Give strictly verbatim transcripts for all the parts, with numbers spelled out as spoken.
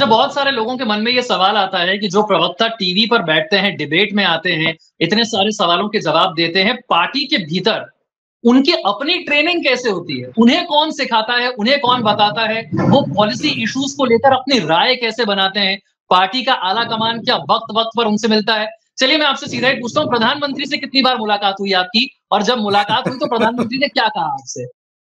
अच्छा, बहुत सारे लोगों के मन में ये सवाल आता है कि जो प्रवक्ता टीवी पर बैठते हैं, डिबेट में आते हैं, इतने सारे सवालों के जवाब देते हैं, पार्टी के भीतर उनकी अपनी ट्रेनिंग कैसे होती है? उन्हें कौन सिखाता है? उन्हें कौन बताता है? वो पॉलिसी इश्यूज को लेकर अपनी राय कैसे बनाते हैं? पार्टी का आला कमान क्या वक्त-वक्त पर उनसे मिलता है? चलिए मैं आपसे सीधा ही पूछता हूँ, प्रधानमंत्री से कितनी बार मुलाकात हुई आपकी? और जब मुलाकात हुई तो प्रधानमंत्री ने क्या कहा आपसे?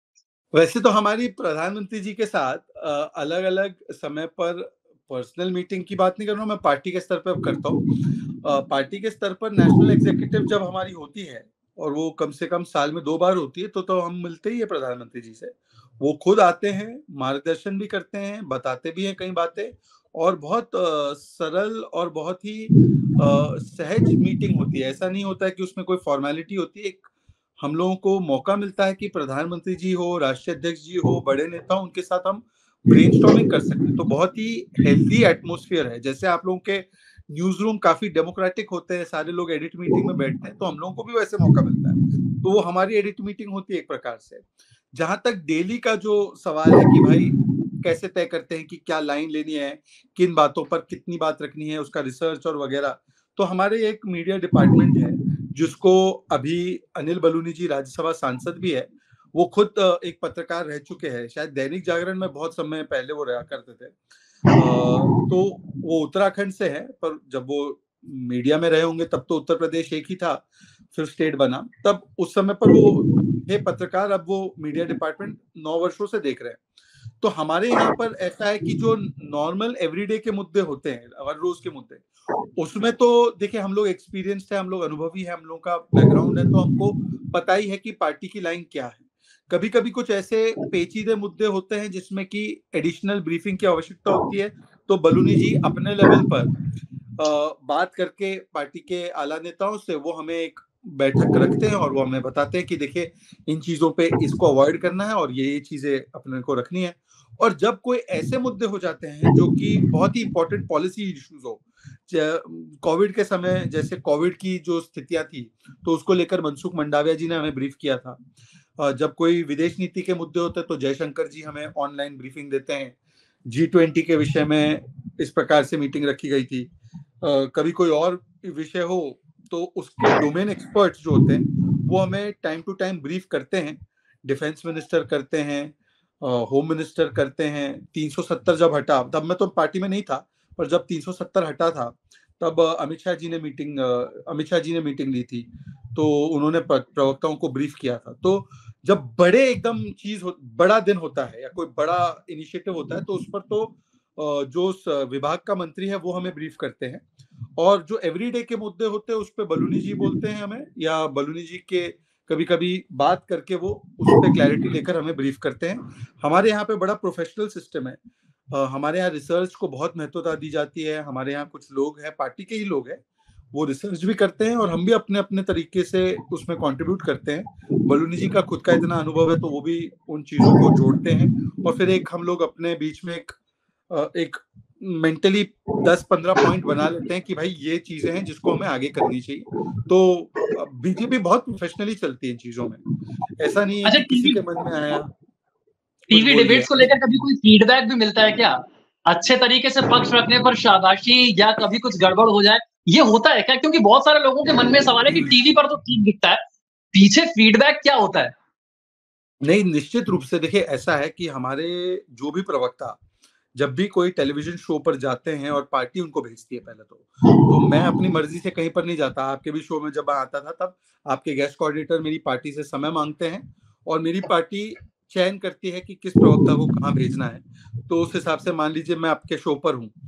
वैसे तो हमारी प्रधानमंत्री जी के साथ अ, अलग-अलग समय पर पर्सनल मीटिंग की बात नहीं कर रहा हूँ, मैं पार्टी के स्तर पे अब करता हूँ। अ, पार्टी के स्तर पर नेशनल एग्जीक्यूटिव जब हमारी होती है और वो कम से कम साल में दो बार होती है, तो तो हम मिलते ही हैं प्रधानमंत्री जी से। वो खुद आते हैं, मार्गदर्शन भी करते हैं, बताते भी हैं कई बातें और बहुत अ, सरल और बहुत ही अ, सहज मीटिंग होती है। ऐसा नहीं होता है कि उसमें कोई फॉर्मेलिटी होती है। एक हम लोगों को मौका मिलता है कि प्रधानमंत्री जी हो, राष्ट्रीय अध्यक्ष जी हो, बड़े नेता हों, उनके साथ हम ब्रेनस्टॉर्मिंग कर सकें। तो बहुत ही हेल्दी एटमॉस्फेयर है। जैसे आप लोगों के न्यूज़ रूम काफ़ी डेमोक्रेटिक होते हैं, सारे लोग एडिट मीटिंग में बैठते हैं, तो हम लोगों को भी वैसे मौका मिलता है। तो वो हमारी एडिट मीटिंग होती है एक प्रकार से। जहाँ तक डेली का जो सवाल है कि भाई कैसे तय करते हैं कि क्या लाइन लेनी है, किन बातों पर कितनी बात रखनी है, उसका रिसर्च और वगैरह। तो हमारे एक मीडिया डिपार्टमेंट है, जिसको अभी अनिल बलूनी जी राज्यसभा सांसद भी है। वो खुद अ, एक पत्रकार रह चुके हैं। शायद दैनिक जागरण में बहुत समय पहले वो रहा करते थे। अ, तो वो उत्तराखंड से हैं, पर जब वो मीडिया में रहे होंगे तब तो उत्तर प्रदेश एक ही था, फिर स्टेट बना। तब उस समय पर वो थे पत्रकार, अब वो मीडिया डिपार्टमेंट नौ वर्षों से देख रहे हैं। तो हमारे यहाँ पर ऐसा है कि जो नॉर्मल एवरीडे के मुद्दे होते हैं, हर रोज के मुद्दे, उसमें तो देखिए हम लोग एक्सपीरियंस्ड है, हम लोग अनुभवी है, हम लोग का बैकग्राउंड है, तो हमको पता ही है कि पार्टी की लाइन क्या है। कभी-कभी कुछ ऐसे पेचीदे मुद्दे होते हैं जिसमें कि एडिशनल ब्रीफिंग की आवश्यकता होती है, तो बलूनी जी अपने लेवल पर अ, बात करके पार्टी के आला नेताओं से वो हमें एक बैठक रखते हैं और वो हमें बताते हैं कि देखिए इन चीज़ों पे इसको अवॉइड करना है और ये-ये चीज़ें अपने को रखनी है। और जब कोई ऐसे मुद्दे हो जाते हैं जो कि बहुत ही इम्पोर्टेंट पॉलिसी इश्यूज हो, कोविड के समय जैसे कोविड की जो स्थितियां थी, तो उसको लेकर मनसुख मंडाविया जी ने हमें ब्रीफ किया था। अ, जब कोई विदेश नीति के मुद्दे होते हैं तो जयशंकर जी हमें ऑनलाइन ब्रीफिंग देते हैं। जी ट्वेंटी के विषय में इस प्रकार से मीटिंग रखी गई थी। अ, कभी कोई और विषय हो तो उसके डोमेन एक्सपर्ट्स जो होते हैं वो हमें टाइम टू टाइम ब्रीफ करते हैं। डिफेंस मिनिस्टर करते हैं, होम मिनिस्टर करते हैं। तीन सौ सत्तर जब हटा, तब मैं तो पार्टी में नहीं था, पर जब तीन सौ सत्तर हटा था तब अमित शाह जी ने मीटिंग अमित शाह जी ने मीटिंग ली थी, तो उन्होंने प्रवक्ताओं को ब्रीफ किया था। तो जब बड़े एकदम चीज हो, बड़ा दिन होता है या कोई बड़ा इनिशिएटिव होता है, तो उस पर तो जो उस विभाग का मंत्री है वो हमें ब्रीफ करते हैं। और जो एवरीडे के मुद्दे होते हैं उस पर बलूनी जी बोलते हैं हमें, या बलूनी जी के कभी कभी बात करके वो उस पर क्लैरिटी लेकर हमें ब्रीफ करते हैं। हमारे यहाँ पे बड़ा प्रोफेशनल सिस्टम है। uh, हमारे यहाँ रिसर्च को बहुत महत्वता दी जाती है। हमारे यहाँ कुछ लोग हैं, पार्टी के ही लोग हैं, वो रिसर्च भी करते हैं और हम भी अपने अपने तरीके से उसमें कंट्रीब्यूट करते हैं। बलूनी जी का खुद का इतना अनुभव है तो वो भी उन चीजों को जोड़ते हैं और फिर एक हम लोग अपने बीच में एक एक मेंटली दस पंद्रह पॉइंट बना लेते हैं कि भाई ये चीजें हैं जिसको हमें आगे करनी चाहिए। तो बीजेपी बहुत प्रोफेशनली चलती है इन चीजों में। ऐसा नहीं है अच्छा, कि किसी के मन में आया कुछ टीवी बोल दिया। डिबेट्स को लेकर कभी कोई फीडबैक भी मिलता है क्या? अच्छे तरीके से पक्ष रखने पर शाबाशी या कभी कुछ गड़बड़ हो जाए, ये होता है क्या? क्योंकि बहुत सारे लोगों के मन में सवाल है कि टीवी पर तो ठीक दिखता है, पीछे फीडबैक क्या होता है? नहीं, निश्चित रूप से देखिए ऐसा है कि हमारे जो भी प्रवक्ता जब भी कोई टेलीविजन शो पर जाते हैं और पार्टी उनको भेजती है पहले तो तो मैं अपनी मर्जी से कहीं पर नहीं जाता। आपके भी शो में जब आता था तब आपके गेस्ट कोऑर्डिनेटर मेरी पार्टी से समय मांगते हैं और मेरी पार्टी चयन करती है कि किस प्रवक्ता को कहाँ भेजना है। तो उस हिसाब से मान लीजिए मैं आपके शो पर हूँ,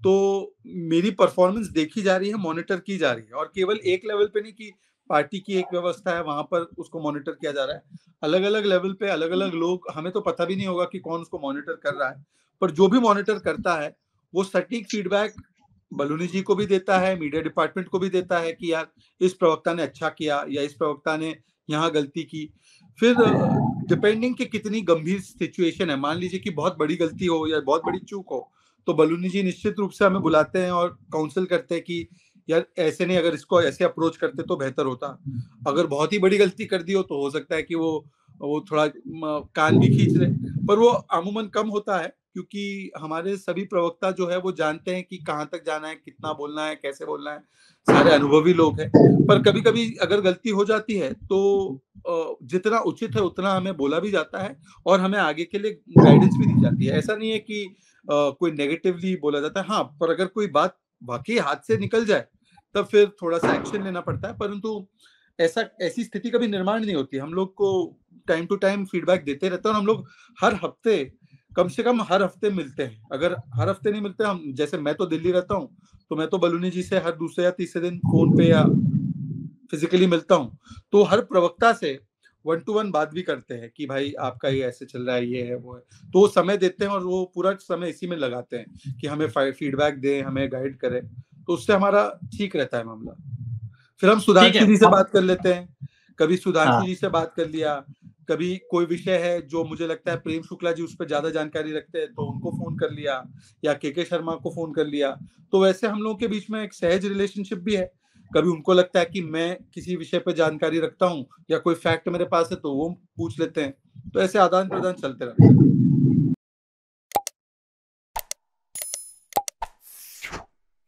तो मेरी परफॉर्मेंस देखी जा रही है, मॉनिटर की जा रही है, और केवल एक लेवल पे नहीं कि पार्टी की एक व्यवस्था है वहां पर उसको मॉनिटर किया जा रहा है। अलग अलग लेवल पे अलग अलग लोग, हमें तो पता भी नहीं होगा कि कौन उसको मॉनिटर कर रहा है, पर जो भी मॉनिटर करता है वो सटीक फीडबैक बलूनी जी को भी देता है, मीडिया डिपार्टमेंट को भी देता है कि यार इस प्रवक्ता ने अच्छा किया या इस प्रवक्ता ने यहाँ गलती की। फिर डिपेंडिंग कि कितनी गंभीर सिचुएशन है, मान लीजिए कि बहुत बड़ी गलती हो या बहुत बड़ी चूक हो, तो बलूनी जी निश्चित रूप से हमें बुलाते हैं और काउंसिल करते हैं कि यार ऐसे नहीं, अगर इसको ऐसे अप्रोच करते तो बेहतर होता। अगर बहुत ही बड़ी गलती कर दी हो तो हो सकता है कि वो वो थोड़ा कान भी खींच ले, पर वो अमूमन कम होता है क्योंकि हमारे सभी प्रवक्ता जो है वो जानते हैं कि कहाँ तक जाना है, कितना बोलना है, कैसे बोलना है, सारे अनुभवी लोग हैं। पर कभी-कभी अगर गलती हो जाती है तो अ, जितना उचित है उतना हमें बोला भी जाता है और हमें आगे के लिए गाइडेंस भी दी जाती है। ऐसा नहीं है कि अ, कोई नेगेटिवली बोला जाता है। हाँ, पर अगर कोई बात वाक़ई हाथ से निकल जाए, तब फिर थोड़ा-सा एक्शन लेना पड़ता है, परंतु ऐसा ऐसी स्थिति कभी निर्माण नहीं होती। हम लोग को टाइम टू टाइम फीडबैक देते रहते हैं और हम लोग हर हफ्ते, कम से कम हर हफ्ते मिलते हैं। अगर हर हफ्ते नहीं मिलते हम, जैसे मैं तो दिल्ली रहता हूँ, तो मैं तो बलूनी जी से हर दूसरे या तीसरे दिन फ़ोन पे या फिज़िकली मिलता हूँ। तो हर प्रवक्ता से वन टू वन बात भी करते हैं कि भाई आपका ये ऐसे चल रहा है, ये है, वो है। तो वो समय देते हैं और वो पूरा समय इसी में लगाते हैं कि हमें फ़ाइ फीडबैक दें, हमें गाइड करें। तो उससे हमारा ठीक रहता है मामला। फिर हम ठीक है। सुधांशु जी से हम बात कर लेते हैं। कभी सुधांशु हाँ, जी से बात कर लिया, कभी कोई विषय है जो मुझे लगता है प्रेम शुक्ला जी उस पे ज़्यादा जानकारी रखते हैं, तो उनको फ़ोन कर लिया या केके शर्मा को फ़ोन कर लिया। तो वैसे हम लोगों के बीच में एक सहज रिलेशनशिप भी है। कभी उनको लगता है कि मैं किसी विषय पे जानकारी रखता हूँ या कोई फैक्ट मेरे पास है, तो वो पूछ लेते हैं। तो ऐसे आदान-प्रदान चलते रहता है।